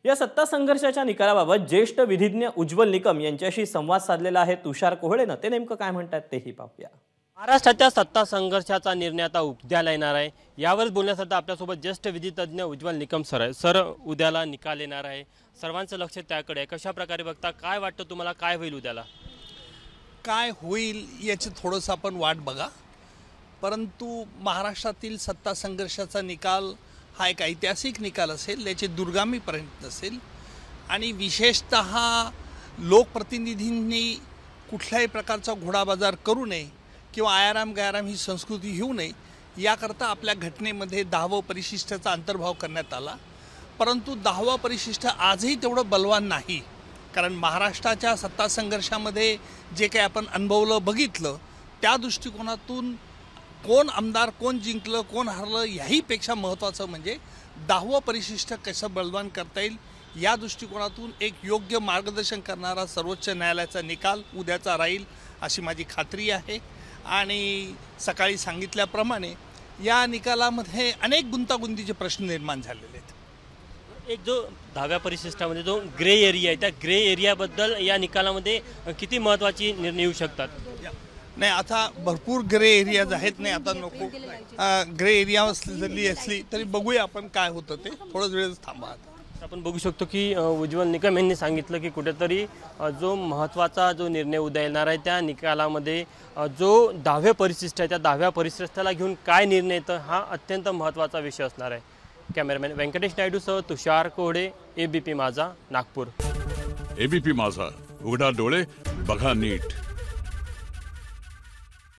या सत्ता संघर्षाच्या निकालाबाबत ज्येष्ठ विधिज्ञ उज्ज्वल निकम यांच्याशी संवाद साधलेला आहे तुषार कोहळेनं। ते नेमकं काय म्हणतात तेही पाहूया। महाराष्ट्राच्या सत्ता संघर्षाचा निर्णय आता उद्याला येणार आहे। यावर बोलण्यासाठी आपल्यासोबत ज्येष्ठ विधितज्ञ उज्ज्वल निकम सर आहे। सर, उद्याला निकाल येणार आहे, सर्वांचं लक्ष त्याकडे आहे। कशा प्रकारे बघता, काय वाटतं तुम्हाला, काय होईल उद्याला? काय होईल याची थोडंसं आपण वाट बघा, परंतु महाराष्ट्रातील सत्ता संघर्षाचा निकाल हा एक ऐतिहासिक निकाल असेल, याचे दूरगामी परिणाम असेल आणि विशेषतः लोकप्रतिनिधींनी कुठल्याही प्रकारचा घोडाबाजार करू नये किंवा आयाराम गयाराम ही संस्कृती घेऊ नये याकरता आपल्या घटनेमध्ये 10वं परिशिष्टाचा अंतर्भाव करण्यात आला। परंतु 10वं परिशिष्ट आजही तेवढं बलवान नाही, कारण महाराष्ट्राच्या सत्ता संघर्षामध्ये जे काही आपण अनुभवलं बघितलं त्या दृष्टिकोनातून कोण आमदार, कोण जिंकलं, कोण हरलं याहीपेक्षा महत्त्वाचं म्हणजे 10वं परिशिष्ट कसं बलवान करता येईल या दृष्टिकोनातून एक योग्य मार्गदर्शन करणारा सर्वोच्च न्यायालयाचा निकाल उद्याचा राहील अशी माझी खात्री आहे। आणि सकाळी सांगितल्याप्रमाणे या निकालामध्ये अनेक गुंतागुंतीचे प्रश्न निर्माण झालेले आहेत। एक जो 10व्या परिशिष्टामध्ये जो ग्रे एरिया आहे, त्या ग्रे एरियाबद्दल या निकालामध्ये किती महत्त्वाची निर्णय येऊ शकतात? नाही, आता भरपूर ग्रे एरियाज आहेत, नाही आता नको ग्रे एरिया जरी असली तरी बघूया आपण काय होतं ते, थोडं वेळच थांबा। आपण बघू शकतो की उज्ज्वल निकम यांनी सांगितलं की कुठेतरी जो महत्त्वाचा जो निर्णय उद्या येणार आहे त्या निकालामध्ये जो 10व्या परिशिष्ट आहे त्या 10व्या परिशिष्टाला घेऊन काय निर्णय येतं हा अत्यंत महत्त्वाचा विषय असणार आहे। कॅमेरामॅन व्यंकटेश नायडूसह तुषार कोहळे, एबीपी माझा, नागपूर। एबीपी माझा, उघडा डोळे बघा नीट।